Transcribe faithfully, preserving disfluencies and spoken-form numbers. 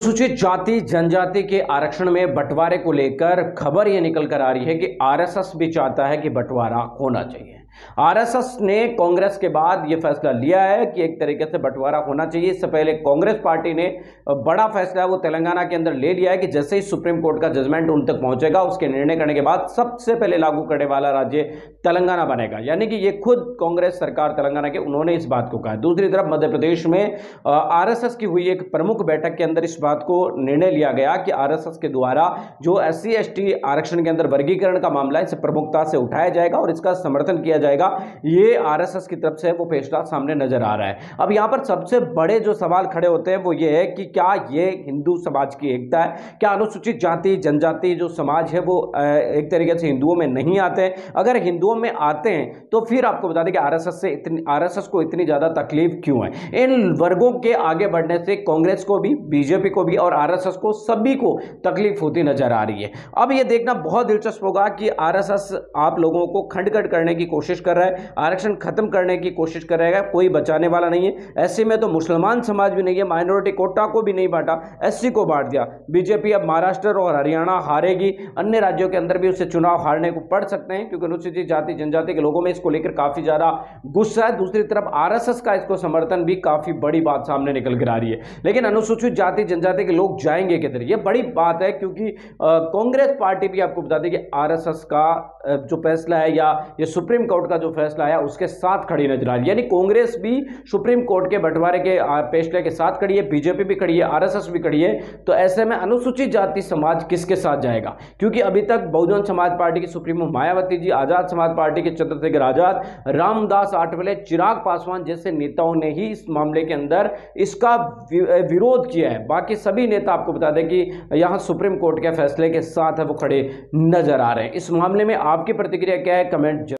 अनुसूचित जाति जनजाति के आरक्षण में बंटवारे को लेकर खबर यह निकल कर आ रही है कि आरएसएस भी चाहता है कि बंटवारा होना चाहिए। आरएसएस ने कांग्रेस के बाद यह फैसला लिया है कि एक तरीके से बंटवारा होना चाहिए। इससे पहले कांग्रेस पार्टी ने बड़ा फैसला वो तेलंगाना के अंदर ले लिया है कि जैसे ही सुप्रीम कोर्ट का जजमेंट उन तक पहुंचेगा, उसके निर्णय करने के बाद सबसे पहले लागू करने वाला राज्य तेलंगाना बनेगा। यानी कि ये खुद कांग्रेस सरकार तेलंगाना के उन्होंने इस बात को कहा। दूसरी तरफ मध्य प्रदेश में आरएसएस की हुई एक प्रमुख बैठक के अंदर इस बात को निर्णय लिया गया कि आरएसएस के द्वारा जो एस सी एस टी आरक्षण के अंदर वर्गीकरण का मामला है, इसे प्रमुखता से उठाया जाएगा और इसका समर्थन किया जाएगा। ये आरएसएस की तरफ से वो फैसला सामने नजर आ रहा है। अब यहां पर सबसे बड़े जो सवाल खड़े होते हैं वो ये है कि क्या ये हिंदू समाज की एकता है? क्या अनुसूचित जाति जनजाति जो समाज है वो एक तरीके से हिंदुओं में नहीं आते हैं? अगर हिंदुओं में आते हैं तो फिर आपको बता दें कि आरएसएस से इतनी आरएसएस को इतनी ज्यादा तकलीफ क्यों है? इन वर्गों के आगे बढ़ने से कांग्रेस को भी, बीजेपी को भी और आरएसएस को सभी को तकलीफ होती नजर आ रही है। अब यह देखना बहुत दिलचस्प होगा कि आरएसएस आप लोगों को खंड-खंड करने की कोशिश कर रहा है, आरक्षण खत्म करने की कोशिश करेगा, कोई बचाने वाला नहीं है। ऐसे में तो मुसलमान समाज भी नहीं है, माइनॉरिटी कोटा को भी नहीं बांटा, एससी को बांट दिया। बीजेपी अब महाराष्ट्र और हरियाणा हारेगी, अन्य राज्यों के अंदर भी उसे चुनाव हारने को पड़ सकते हैं क्योंकि अनुसूचित जाति जनजाति के लोगों में इसको लेकर काफी ज्यादा गुस्सा है। दूसरी तरफ आरएसएस का इसको समर्थन भी काफी बड़ी बात सामने निकल कर आ रही है। लेकिन अनुसूचित जाति जनजाति के लोग जाएंगे किधर, यह बड़ी बात है क्योंकि कांग्रेस पार्टी भी आपको बता दें कि आरएसएस का जो फैसला है या ये सुप्रीम कोर्ट का जो फैसला है उसके साथ खड़ी नजर आ रही है। यानी कांग्रेस भी सुप्रीम कोर्ट के बंटवारे के फैसले के साथ खड़ी है, बीजेपी भी खड़ी है, आरएसएस भी खड़ी है। तो ऐसे में अनुसूचित जाति समाज किसके साथ जाएगा? क्योंकि अभी तक बहुजन समाज पार्टी की सुप्रीमो मायावती जी, आजाद समाज पार्टी के चंद्रशेखर आजाद, रामदास आठवले, चिराग पासवान जैसे नेताओं ने ही इस मामले के अंदर इसका विरोध किया है। बाकी सभी नेता आपको बता दें कि यहां सुप्रीम कोर्ट के फैसले के साथ है वो खड़े नजर आ रहे हैं। इस मामले में आपकी प्रतिक्रिया क्या है? कमेंट